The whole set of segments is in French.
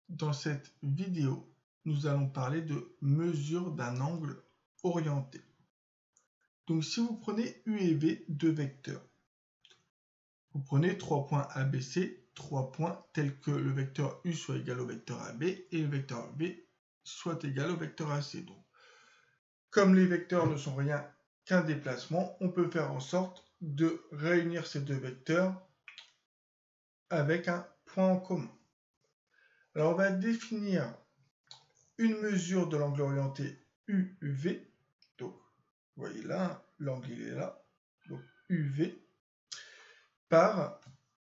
Dans cette vidéo, nous allons parler de mesure d'un angle orienté. Donc si vous prenez U et V, deux vecteurs, vous prenez 3 points ABC, 3 points tels que le vecteur U soit égal au vecteur AB et le vecteur B soit égal au vecteur AC. Donc, comme les vecteurs ne sont rien qu'un déplacement, on peut faire en sorte de réunir ces deux vecteurs avec un point en commun. Alors on va définir une mesure de l'angle orienté UV. Donc, vous voyez là, l'angle il est là. Donc, UV par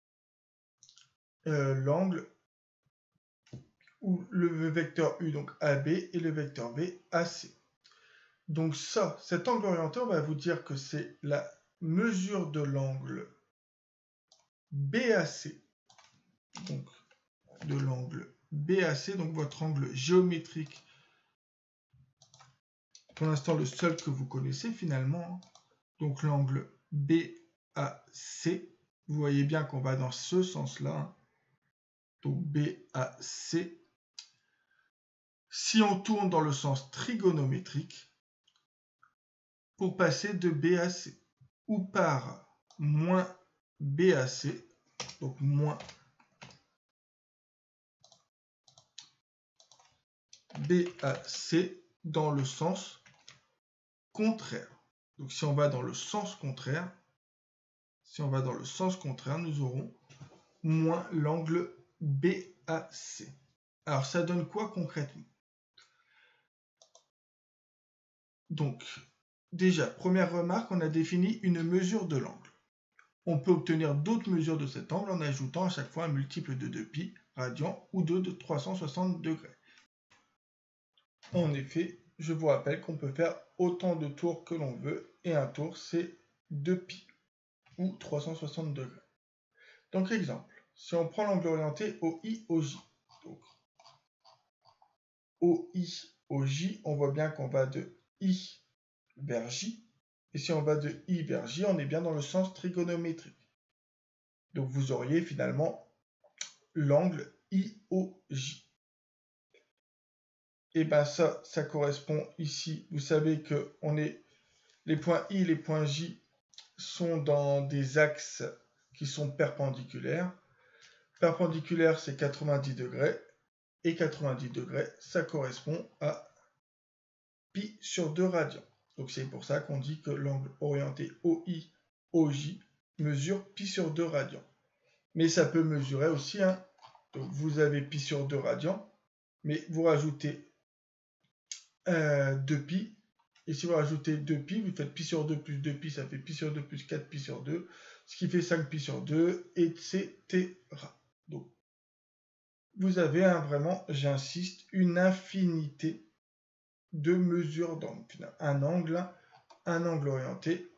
l'angle où le vecteur U, donc AB, et le vecteur B, AC. Donc cet angle orienté, on va vous dire que c'est la mesure de l'angle BAC. Donc, de l'angle BAC, donc votre angle géométrique, pour l'instant le seul que vous connaissez finalement. Donc l'angle BAC, vous voyez bien qu'on va dans ce sens-là. Donc BAC. Si on tourne dans le sens trigonométrique, pour passer de BAC, ou par moins BAC, donc moins BAC dans le sens contraire. Donc si on va dans le sens contraire, nous aurons moins l'angle BAC. Alors ça donne quoi concrètement? Donc déjà, première remarque, on a défini une mesure de l'angle. On peut obtenir d'autres mesures de cet angle en ajoutant à chaque fois un multiple de 2π radians ou de 360 degrés. En effet, je vous rappelle qu'on peut faire autant de tours que l'on veut, et un tour c'est 2π ou 360 degrés. Donc exemple, si on prend l'angle orienté OI, OJ, donc OI, OJ, on voit bien qu'on va de I vers J, et si on va de I vers J, on est bien dans le sens trigonométrique. Donc vous auriez finalement l'angle IOJ. Et bien ça correspond ici, vous savez que les points I et les points J sont dans des axes qui sont perpendiculaires. Perpendiculaire, c'est 90 degrés, et 90 degrés, ça correspond à pi sur 2 radians. Donc c'est pour ça qu'on dit que l'angle orienté OI, OJ mesure pi sur 2 radians. Mais ça peut mesurer aussi, donc vous avez pi sur 2 radians, mais vous rajoutez 2π, et si vous rajoutez 2π, vous faites pi sur 2 plus 2π, ça fait pi sur 2 plus 4π sur 2, ce qui fait 5π sur 2, etc. Donc, vous avez vraiment, j'insiste, une infinité de mesures d'angle. Un angle orienté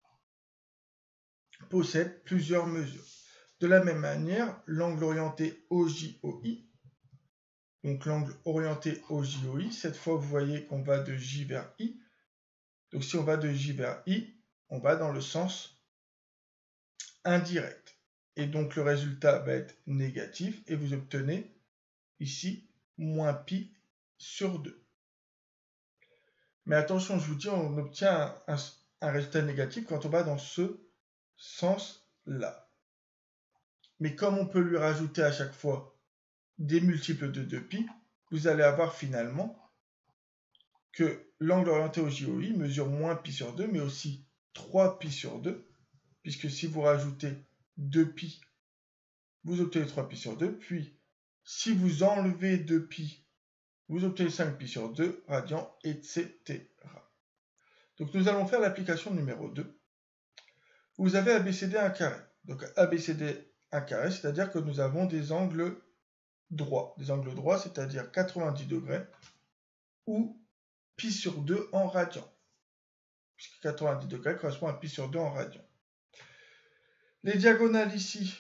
possède plusieurs mesures. De la même manière, l'angle orienté OJ-OI, donc l'angle orienté OJ-OI, cette fois vous voyez qu'on va de J vers I. Donc si on va de J vers I, on va dans le sens indirect. Et donc le résultat va être négatif et vous obtenez ici moins pi sur 2. Mais attention, je vous dis, on obtient un résultat négatif quand on va dans ce sens-là. Mais comme on peut lui rajouter à chaque fois des multiples de 2π, vous allez avoir finalement que l'angle orienté au JOI mesure moins pi sur 2, mais aussi 3π sur 2, puisque si vous rajoutez 2π, vous obtenez 3π sur 2, puis si vous enlevez 2π, vous obtenez 5π sur 2 radians, etc. Donc nous allons faire l'application numéro 2. Vous avez ABCD 1 carré. Donc ABCD 1 carré, c'est-à-dire que nous avons des angles droits. Des angles droits, c'est-à-dire 90 degrés ou pi sur 2 en radians. Puisque 90 degrés correspond à pi sur 2 en radians. Les diagonales ici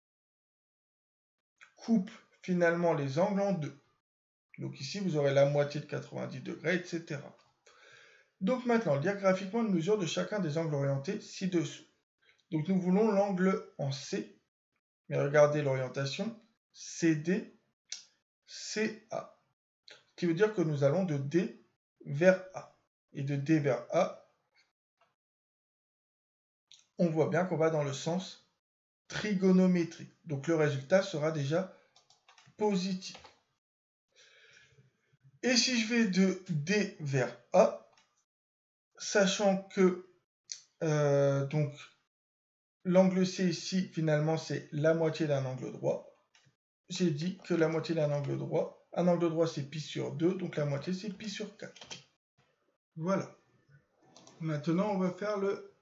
coupent finalement les angles en deux. Donc ici, vous aurez la moitié de 90 degrés, etc. Donc maintenant, lire graphiquement une mesure de chacun des angles orientés ci-dessous. Donc nous voulons l'angle en C, mais regardez l'orientation, CD, CA. Ce qui veut dire que nous allons de D vers A. Et de D vers A, on voit bien qu'on va dans le sens trigonométrique. Donc le résultat sera déjà positif. Et si je vais de D vers A, sachant que donc l'angle C ici, finalement, c'est la moitié d'un angle droit, j'ai dit que la moitié d'un angle droit, un angle droit c'est pi sur 2, donc la moitié c'est pi sur 4. Voilà. Maintenant, on va faire le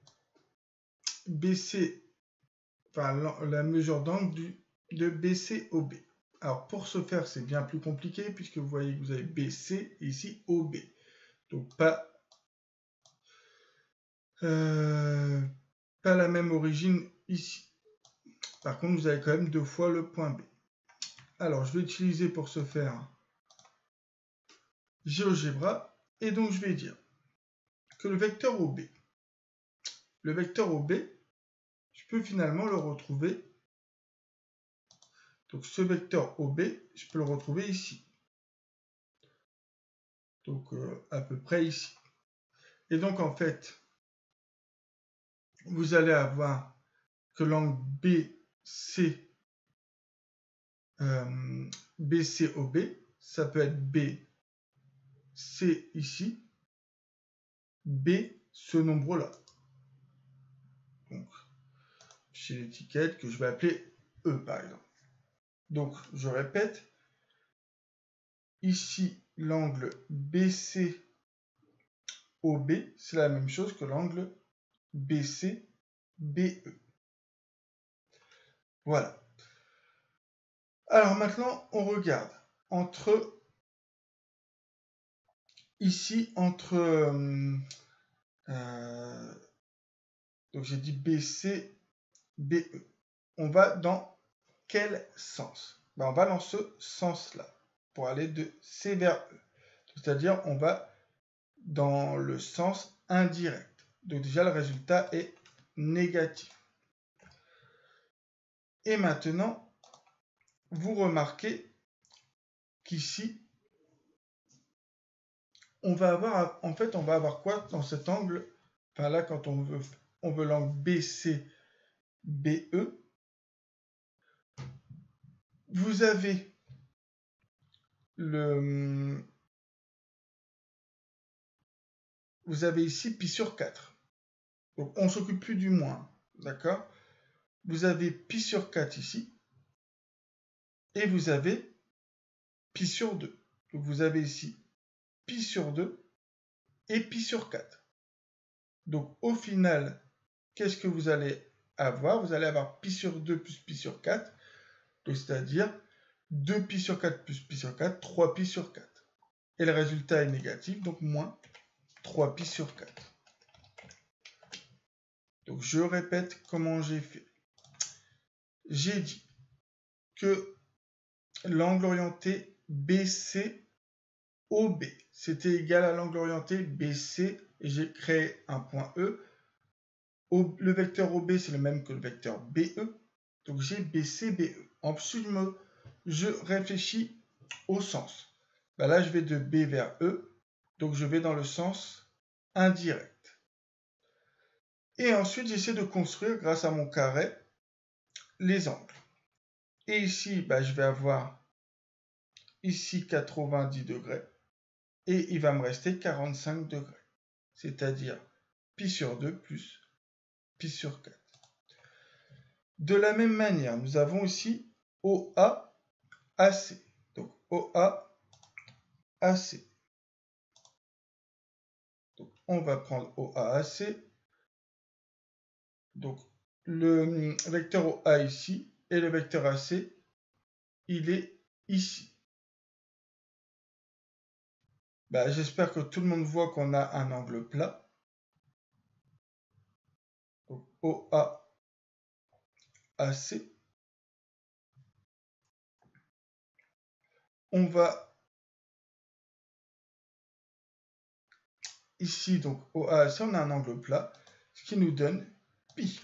BC, enfin la mesure d'angle de BC au B. Alors pour ce faire, c'est bien plus compliqué puisque vous voyez que vous avez BC et ici OB. Donc pas la même origine ici. Par contre, vous avez quand même 2 fois le point B. Alors, je vais utiliser pour ce faire GeoGebra. Et donc, je vais dire que le vecteur OB, je peux finalement le retrouver. Donc, ce vecteur OB, je peux le retrouver ici. Donc, à peu près ici. Et donc, en fait, vous allez avoir que l'angle BCOB, ça peut être BC ici, B, ce nombre-là. Donc, chez l'étiquette que je vais appeler E, par exemple. Donc, je répète, ici, l'angle BCOB, c'est la même chose que l'angle BCBE. Voilà. Alors maintenant, on regarde ici, donc j'ai dit BCBE. On va dans quel sens? On va dans ce sens-là, pour aller de C vers E. C'est-à-dire, on va dans le sens indirect. Donc déjà, le résultat est négatif. Et maintenant, vous remarquez qu'ici, on va avoir quoi dans cet angle? Enfin là, quand on veut l'angle BCBE, vous avez ici pi sur 4. Donc on ne s'occupe plus du moins, d'accord? Vous avez pi sur 4 ici, et vous avez pi sur 2. Donc vous avez ici pi sur 2 et pi sur 4. Donc au final, qu'est-ce que vous allez avoir? Vous allez avoir pi sur 2 plus pi sur 4, c'est-à-dire 2 pi sur 4 plus pi sur 4, 3 pi sur 4. Et le résultat est négatif, donc moins 3 pi sur 4. Donc je répète comment j'ai fait. J'ai dit que l'angle orienté BCOB, c'était égal à l'angle orienté BC, et j'ai créé un point E. Le vecteur OB, c'est le même que le vecteur BE, donc j'ai BCBE. Ensuite, je réfléchis au sens. Là, je vais de B vers E, donc je vais dans le sens indirect. Et ensuite, j'essaie de construire, grâce à mon carré, les angles. Et ici, je vais avoir ici 90 degrés, et il va me rester 45 degrés, c'est-à-dire pi sur 2 plus pi sur 4. De la même manière, nous avons ici OA, AC. Donc OA, AC. Donc on va prendre OA, AC. Donc le vecteur OA ici et le vecteur AC, il est ici. J'espère que tout le monde voit qu'on a un angle plat. Donc OA, AC. On va ici, donc OA, AC, on a un angle plat, ce qui nous donne pi.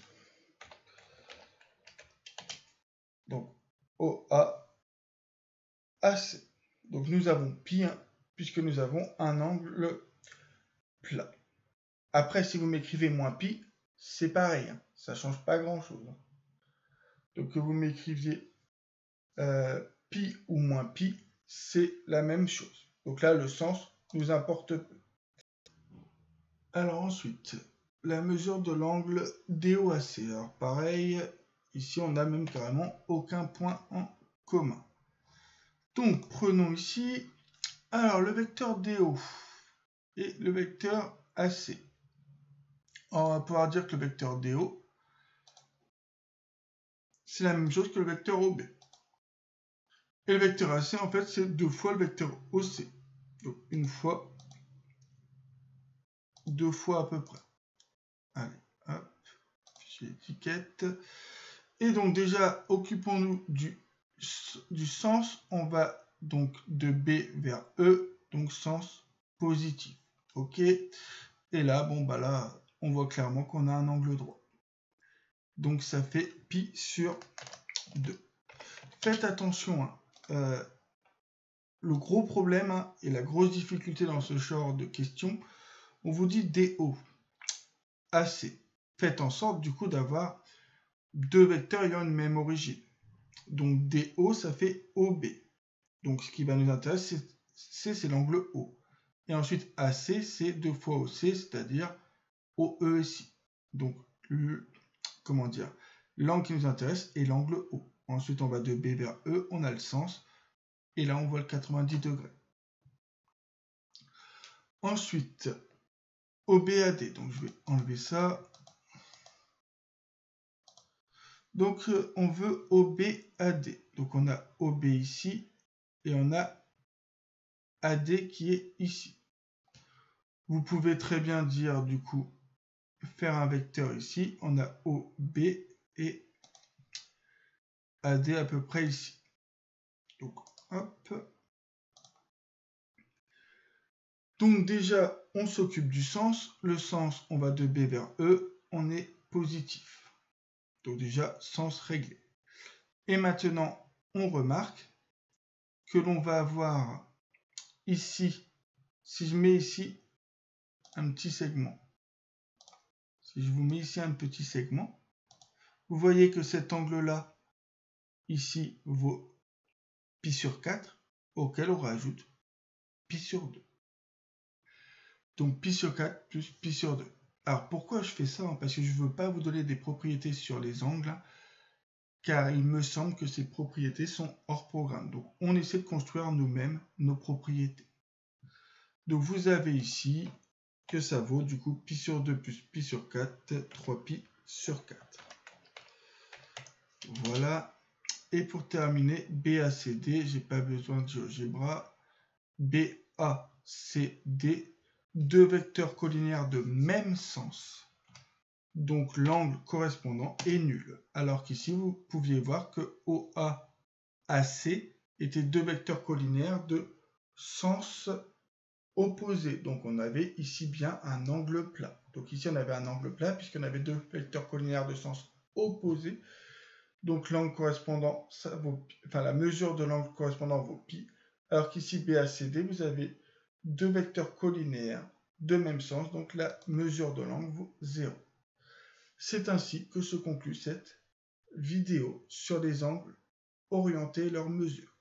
Donc OA, AC. Donc nous avons pi1 puisque nous avons un angle plat. Après, si vous m'écrivez moins pi, c'est pareil, hein, ça ne change pas grand-chose. Hein. Donc que vous m'écriviez pi ou moins pi, c'est la même chose. Donc là, le sens nous importe peu. Alors ensuite, la mesure de l'angle DOAC. Alors pareil, ici on n'a même carrément aucun point en commun. Donc prenons ici, alors le vecteur DO et le vecteur AC. On va pouvoir dire que le vecteur DO, c'est la même chose que le vecteur OB. Et le vecteur AC, en fait, c'est 2 fois le vecteur OC. Donc une fois, 2 fois à peu près. Allez, hop, fichier étiquette. Et donc déjà, occupons-nous du sens. On va donc de B vers E, donc sens positif. Ok. Et là, bon bah là, on voit clairement qu'on a un angle droit. Donc ça fait pi sur 2. Faites attention, hein, le gros problème hein, et la grosse difficulté dans ce genre de questions, on vous dit DO, AC. Faites en sorte du coup d'avoir deux vecteurs ayant une même origine. Donc DO, ça fait OB. Donc ce qui va nous intéresser, c'est l'angle O. Et ensuite AC, c'est 2 fois OC, c'est-à-dire OE ici. Donc, comment dire, l'angle qui nous intéresse est l'angle O. Ensuite, on va de B vers E, on a le sens. Et là, on voit le 90 degrés. Ensuite, OBAD. Donc, je vais enlever ça. Donc, on veut OBAD. Donc, on a OB ici et on a AD qui est ici. Vous pouvez très bien dire, du coup, faire un vecteur ici. On a OB et AD à peu près ici. Donc, hop. Donc, déjà, on s'occupe du sens. Le sens, on va de B vers E. On est positif. Donc, déjà, sens réglé. Et maintenant, on remarque que l'on va avoir ici, si je mets ici un petit segment, si je vous mets ici un petit segment, vous voyez que cet angle-là, ici, vaut pi sur 4, auquel on rajoute pi sur 2. Donc pi sur 4 plus pi sur 2. Alors pourquoi je fais ça? Parce que je ne veux pas vous donner des propriétés sur les angles, car il me semble que ces propriétés sont hors programme. Donc on essaie de construire nous-mêmes nos propriétés. Donc vous avez ici que ça vaut du coup pi sur 2 plus pi sur 4, 3 pi sur 4. Voilà. Et pour terminer, BACD, j'ai pas besoin de GeoGebra. BACD, deux vecteurs collinaires de même sens. Donc l'angle correspondant est nul. Alors qu'ici, vous pouviez voir que OAAC étaient deux vecteurs collinaires de sens opposé. Donc on avait ici bien un angle plat. Donc ici on avait un angle plat puisqu'on avait deux vecteurs collinaires de sens opposé. Donc l'angle correspondant, ça vaut, enfin la mesure de l'angle correspondant vaut pi. Alors qu'ici BACD, vous avez deux vecteurs collinaires de même sens. Donc la mesure de l'angle vaut 0. C'est ainsi que se conclut cette vidéo sur les angles orientés et leurs mesures.